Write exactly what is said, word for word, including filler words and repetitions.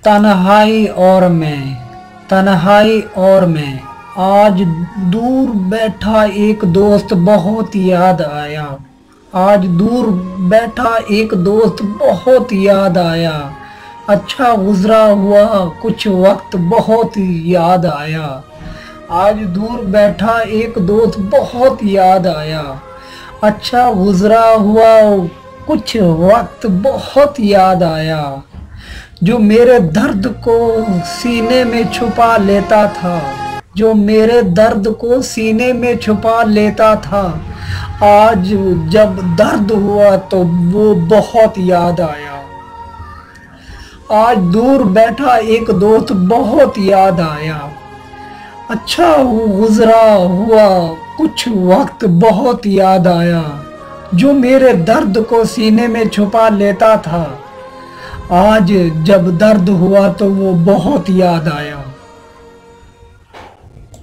तन्हाई और मैं तन्हाई और मैं आज दूर बैठा एक दोस्त बहुत याद आया। आज दूर बैठा एक दोस्त बहुत याद आया। अच्छा गुजरा हुआ कुछ वक्त बहुत याद आया। आज दूर बैठा एक दोस्त बहुत याद आया। अच्छा गुजरा हुआ कुछ वक्त बहुत याद आया। जो मेरे दर्द को सीने में छुपा लेता था जो मेरे दर्द को सीने में छुपा लेता था आज जब दर्द हुआ तो वो बहुत याद आया। आज दूर बैठा एक दोस्त बहुत याद आया। अच्छा गुजरा हुआ कुछ वक्त बहुत याद आया। जो मेरे दर्द को सीने में छुपा लेता था आज जब दर्द हुआ तो वो बहुत याद आया।